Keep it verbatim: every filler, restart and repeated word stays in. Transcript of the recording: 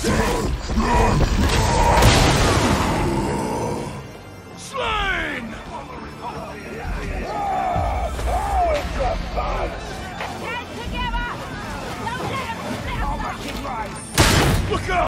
Slain! Stand together! Don't let them split us up! Look out!